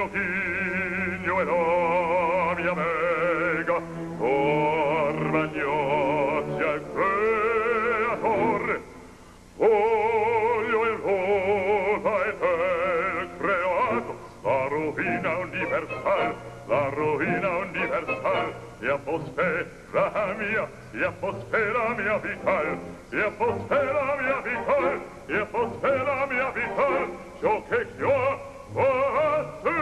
figlio e la mia mega, ormagnosi al creator, voglio il rosa e del creato, la rovina universal, la rovina universal, e a poste la mia, e a poste la mia vital, e a poste la mia vital, e a poste la mia vital, ciò che io faccio,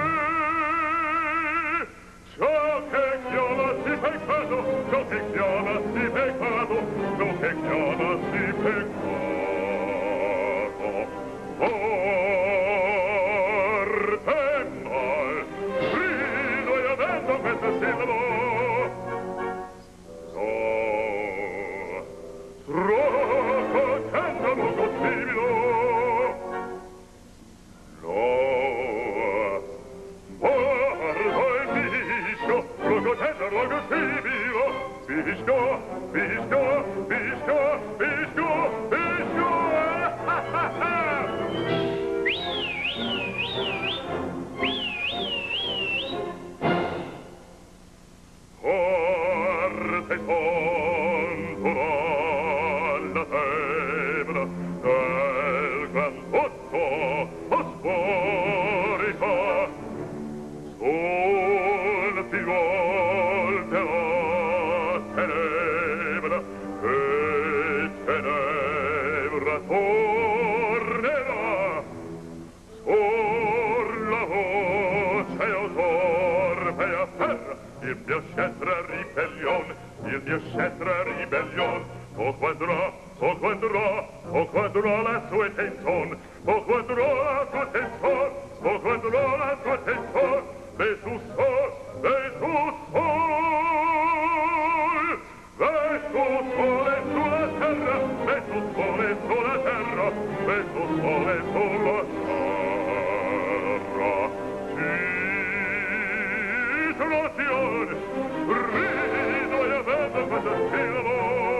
ciò che chiamasi peccato, ciò che chiamasi peccato, ciò che chiamasi peccato, forte mal, grido e avendo questa sillabo, troppo tendo molto timido, Bisco, bisco, bisco, bisco, bisco, ha ha ha! Forte sonto dalla tebra del gran otto osporica, sul figliuol della tenebra, e tenebra tornerà, sur la voce o sorbe a terra, il mio scetra ribellion, il mio scetra ribellion, o quandrà la sua tenson, o quandrà la sua tenson, o quandrà la sua tenson, ve su sol, ve su sol, ve su sole sulla terra, ve su sole sulla terra, ve su sole sulla terra. Situazione, rido e avendo questa sillabo,